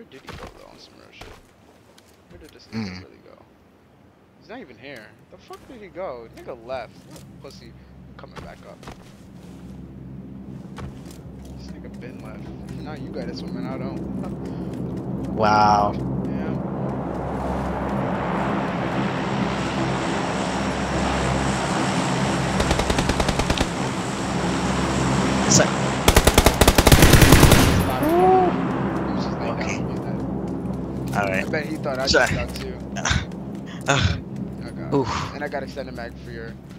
Where did he go though on some real shit? Where did this nigga really go? He's not even here. The fuck did he go? Nigga left. What pussy? I'm coming back up. This nigga been left. Now you gotta swim and I don't. Wow. Yeah. It's like, okay. Alright. I bet he thought I just got too. Oof. And I got extended mag for your